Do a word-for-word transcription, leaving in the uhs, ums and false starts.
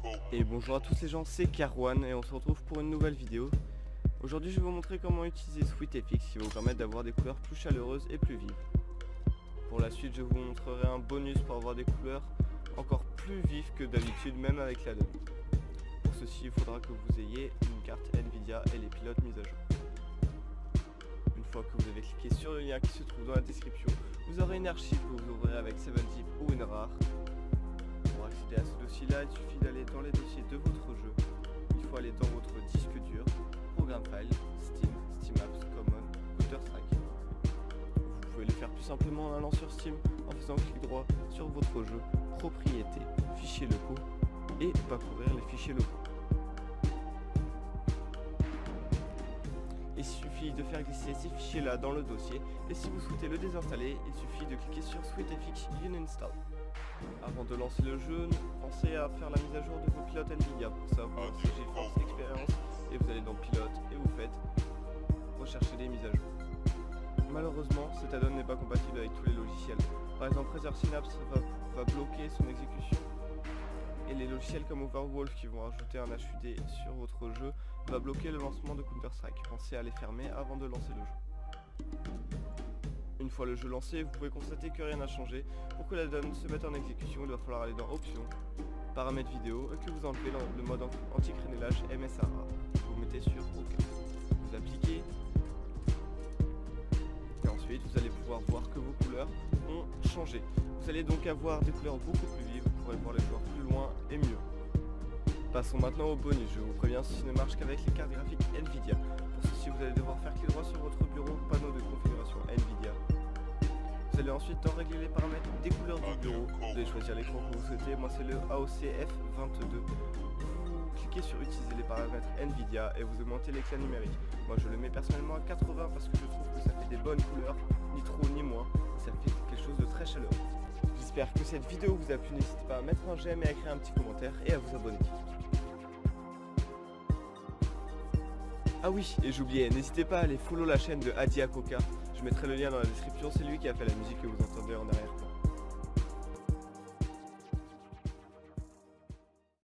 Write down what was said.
Et bonjour à tous les gens, c'est Carwan et on se retrouve pour une nouvelle vidéo. Aujourd'hui je vais vous montrer comment utiliser SweetFX qui va vous permettre d'avoir des couleurs plus chaleureuses et plus vives. Pour la suite je vous montrerai un bonus pour avoir des couleurs encore plus vives que d'habitude, même avec la donne. Pour ceci il faudra que vous ayez une carte Nvidia et les pilotes mis à jour. Une fois que vous avez cliqué sur le lien qui se trouve dans la description, vous aurez une archive que vous ouvrirez avec seven zip ou WinRAR. Pour accéder à ce dossier-là, il suffit d'aller dans les dossiers de votre jeu. Il faut aller dans votre disque dur, Programme File, Steam, Steam Apps, Common, Counter-Strike. Vous pouvez le faire plus simplement en allant sur Steam, en faisant clic droit sur votre jeu, Propriétés, Fichiers locaux et parcourir les fichiers locaux. Il suffit de faire glisser ces fichiers-là dans le dossier et si vous souhaitez le désinstaller, il suffit de cliquer sur SweetFX Uninstall. Avant de lancer le jeu, pensez à faire la mise à jour de vos pilotes Nvidia. Pour ça, vous lancez GeForce Experience et vous allez dans Pilote et vous faites rechercher des mises à jour. Malheureusement, cet add-on n'est pas compatible avec tous les logiciels. Par exemple, Razer Synapse va, va bloquer son exécution et les logiciels comme Overwolf qui vont rajouter un H U D sur votre jeu va bloquer le lancement de Counter-Strike. Pensez à les fermer avant de lancer le jeu. Une fois le jeu lancé, vous pouvez constater que rien n'a changé. Pour que la donne se mette en exécution, il va falloir aller dans Options, Paramètres vidéo et que vous enlevez le mode anti-crénelage M S R A. Vous mettez sur OK. Vous appliquez. Et ensuite, vous allez pouvoir voir que vos couleurs ont changé. Vous allez donc avoir des couleurs beaucoup plus vives. Vous pourrez voir les joueurs plus loin et mieux. Passons maintenant au bonus. Je vous préviens, ceci ne marche qu'avec les cartes graphiques Nvidia. Pour ceci, vous allez devoir faire clic droit sur votre bureau, panneau de configuration Nvidia. Vous allez ensuite dans régler les paramètres des couleurs du bureau. Vous allez choisir l'écran que vous souhaitez. Moi, c'est le A O C F vingt-deux. Vous cliquez sur utiliser les paramètres Nvidia et vous augmentez l'éclat numérique. Moi, je le mets personnellement à quatre-vingts parce que je trouve que ça fait des bonnes couleurs, ni trop ni moins. Ça fait quelque chose de très chaleureux. J'espère que cette vidéo vous a plu. N'hésitez pas à mettre un j'aime et à écrire un petit commentaire et à vous abonner. Ah oui, et j'oubliais, n'hésitez pas à aller follow la chaîne de Adi Akoka. Je mettrai le lien dans la description, c'est lui qui a fait la musique que vous entendez en arrière-plan.